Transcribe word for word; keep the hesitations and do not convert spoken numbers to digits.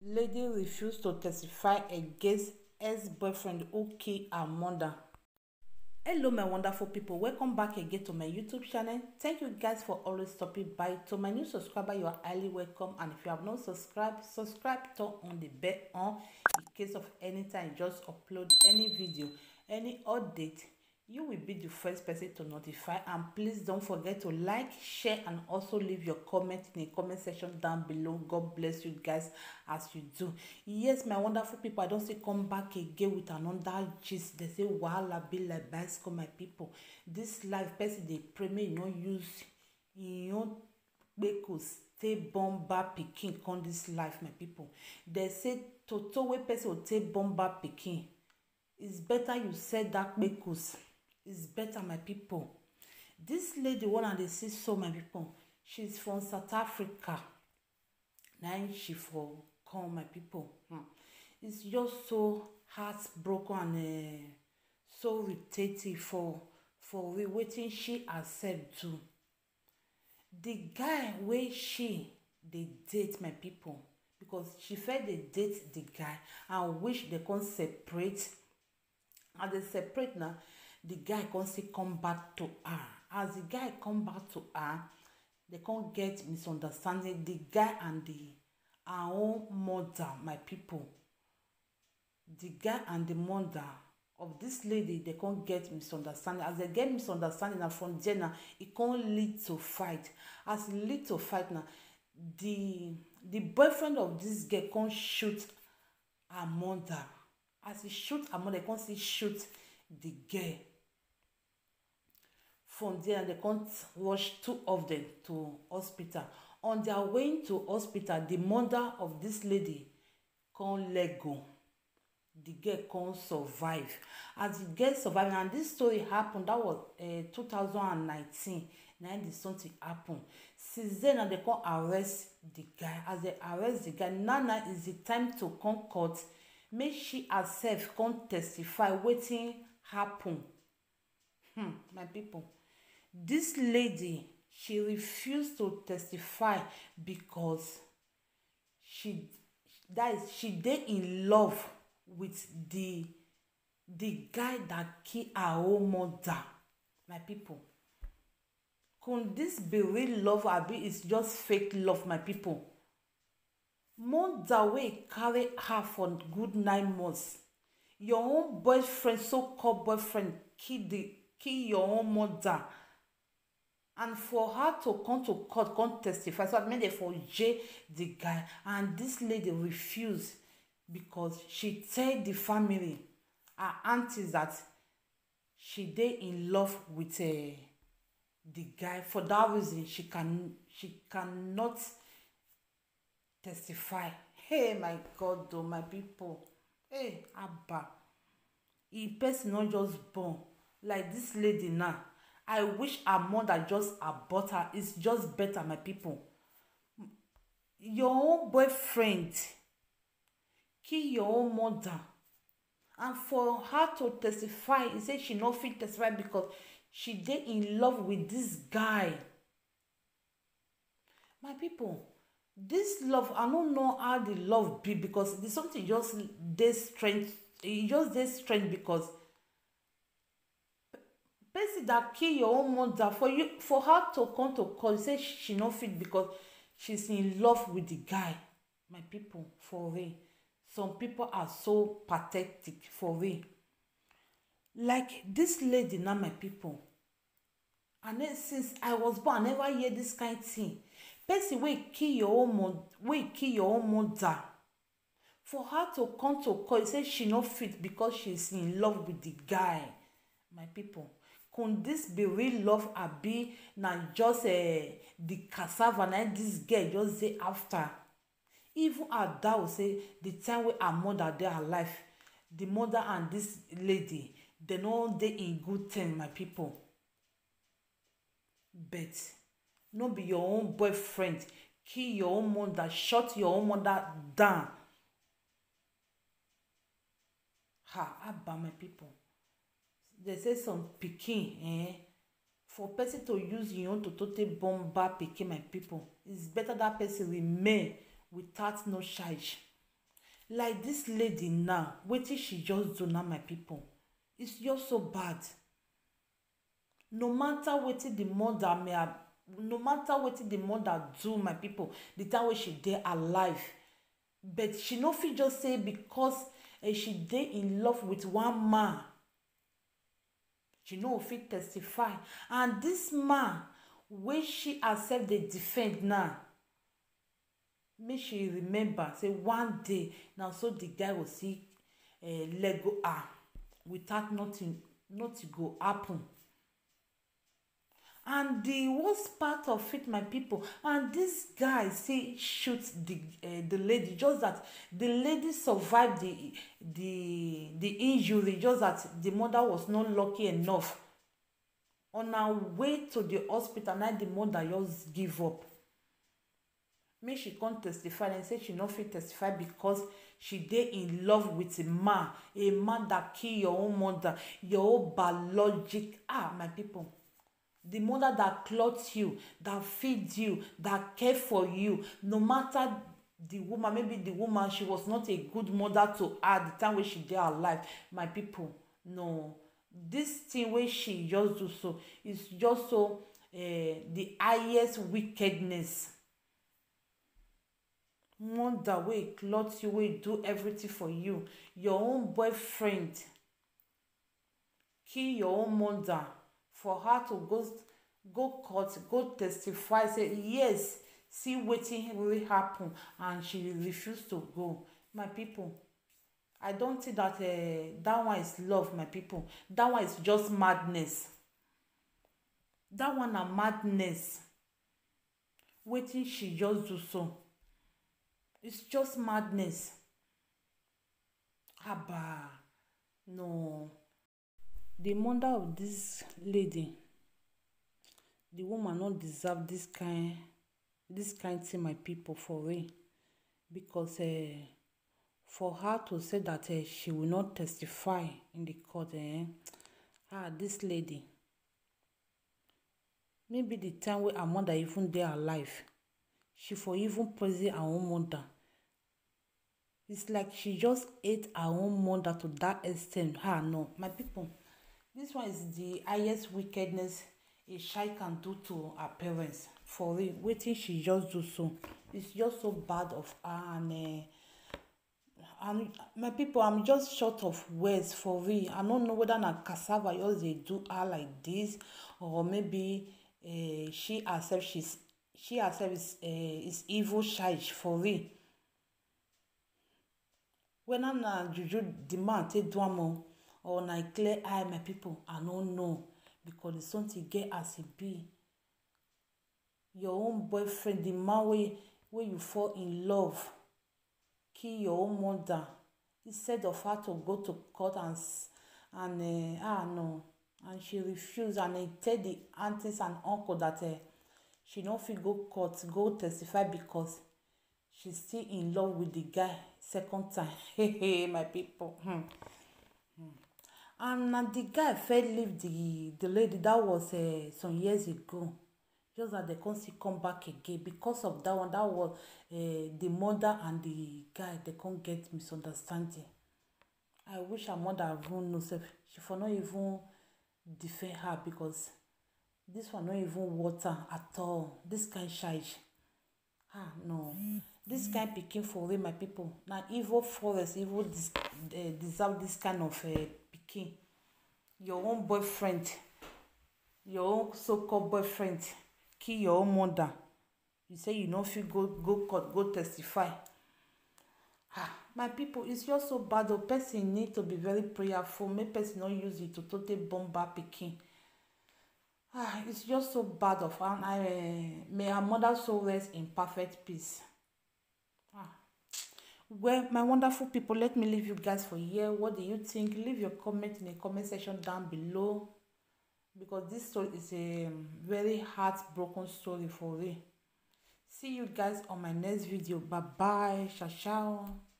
Lady refused to testify against ex-boyfriend who killed her mother. Hello my wonderful people, welcome back again to my YouTube channel. Thank you guys for always stopping by. To my new subscriber, you are highly welcome, and if you have not subscribed, subscribe, turn on the bell on in case of any time you just upload any video, any update, you will be the first person to notify. And please don't forget to like, share, and also leave your comment in the comment section down below. God bless you guys as you do. Yes, my wonderful people, I don't say come back again with another gist. They say wahala be like bicycle, my people. This life person dey pray make you no use you no gbeko stay bomba pikin come this life, my people. They say toto wey person will take bomba pikin. It's better you said that gbekos. It's better, my people. This lady, one and they see so, my people, she's from South Africa. Now she for come, my people. Hmm. It's just so heartbroken and uh, so irritating for for we waiting she accept to. The guy where she they date, my people, because she felt they date the guy and wish they can separate. And they separate now. The guy can still come back to her. As the guy come back to her, they can't get misunderstanding. The guy and the her own mother, my people. The guy and the mother of this lady, they can't get misunderstanding. As they get misunderstanding, and from there now, it can't lead to fight. As it lead to fight now, the the boyfriend of this girl can't shoot her mother. As he shoot her mother, they can't see shoot the girl. From there, they can't rush two of them to hospital. On their way to hospital, the mother of this lady can't let go. The girl can't survive. As the girl survived, and this story happened, that was uh, two thousand nineteen. Now this something happened. Since then, they can't arrest the guy. As they arrest the guy, now, now is the time to come court. Make she herself can't testify wetin happen. Hmm, my people. This lady, she refused to testify because she that is she dey in love with the the guy that killed her own mother. My people. Could this be real love or be it's just fake love, my people? Mother wey carry her for good nine months. Your own boyfriend, so-called boyfriend, kill the kill your own mother. And for her to come to court, come testify, so I made it for jail the guy. And this lady refused because she tell the family, her aunties, that she dey in love with uh, the guy. For that reason, she can she cannot testify. Hey, my God, though, my people. Hey, Abba. If person not just born like this lady now, I wish her mother just abort her. It's just better, my people. Your own boyfriend kill your own mother, and for her to testify, he say she no fit testify because she dey in love with this guy. My people, this love, I don't know how the love be, because there's something just dey strength. E just dey strength because person that kill your own mother, for you for her to come to court, say she no fit because she's in love with the guy. My people, for real. Some people are so pathetic, for real. Like this lady now, my people. And then since I was born, I never hear this kind of thing. Person wey kill your own mother, wey kill your own mother. For her to come to court, say she no fit because she's in love with the guy. My people, could this be real love or be na just uh, the cassava na this girl just dey after? Even her dad will say the time wey her mother dey alive, the mother and this lady, they no dey in good terms, my people. But no be your own boyfriend kill your own mother, shut your own mother down. Ha, Abba, my people. They say some pikin, eh? For person to use your own to totally bomb back pikin, my people, it's better that person remain without no charge. Like this lady now, wetin she just do now, my people, it's just so bad. No matter wetin the mother may have, no matter wetin the mother do, my people, the time wey she dey alive, but she no fit just say because uh, she dey in love with one man, she no fit testify. And this man wey she herself dey defend now, make she remember say one day na so the guy go see uh, let go her without nothing nothing go happen. And the worst part of it, my people, and this guy say shoot the uh, the lady, just that the lady survived the the the injury, just that the mother was not lucky enough. On her way to the hospital, now the mother just give up. Make she come testify and say she no fit testify because she dey in love with a man, a man that kill your own mother, your own biologic. Ah, my people. The mother that clothes you, that feeds you, that care for you, no matter the woman, maybe the woman, she was not a good mother to her the time when she dey alive. My people, no. This thing wey she just do so is just so uh, the highest wickedness. Mother wey clothe you, wey do everything for you, your own boyfriend kill your own mother, for her to go go court, go testify, say yes, see wetin really happen, and she refuse to go. My people, I don't think that uh, that one is love, my people. That one is just madness. That one na madness. Wetin she just do so, it's just madness. Haba, no. The mother of this lady, the woman not deserve this kind this kind thing, my people, for real. Because uh, for her to say that uh, she will not testify in the court, eh? Ah, this lady, maybe the time wey her mother even dey alive, she for even praise her own mother. It's like she just hate her own mother to that extent. Ah, no, my people, this one is the highest wickedness a child can do to her parents. For real, wetin she just do so, it's just so bad of her. And uh, and my people, I'm just short of words, for real. I don't know whether na cassava just dey do her like this, or maybe uh, she herself she's she herself is uh, is evil child, for real. Whether na juju the man take do am o, or na clear eye, my people, I don't know, because the something get as e be. Your own boyfriend, the man wey wey you fall in love, kill your own mother, instead of her to go to court and and uh, ah no, and she refuse, and he tell the aunties and uncle that uh, she no fit go court go testify because she's still in love with the guy second time. Hey, hey, my people. Hmm. Hmm. And uh, the guy fell leave the the lady. That was uh, some years ago. Just that they can't still come back again because of that one. That was uh, the mother and the guy. They can't get misunderstanding. I wish her mother even knows if she for not even defend her, because this one not even water at all. This kind child. Ah no. This kind pikin, for real, my people. Now evil forest, evil dis uh, deserve this kind of uh, pikin. Your own boyfriend, your own so-called boyfriend, kill your own mother. You say you no fit go go court, go testify. Ah, my people, it's just so bad. The person need to be very prayerful. Make person not use it to totally bomb back pikin. Ah, it's just so bad of her. And I uh, may her mother so rest in perfect peace. Ah. Well, my wonderful people, let me leave you guys for here. What do you think? Leave your comment in the comment section down below, because this story is a very heartbroken story, for real. See you guys on my next video. Bye bye. Ciao ciao.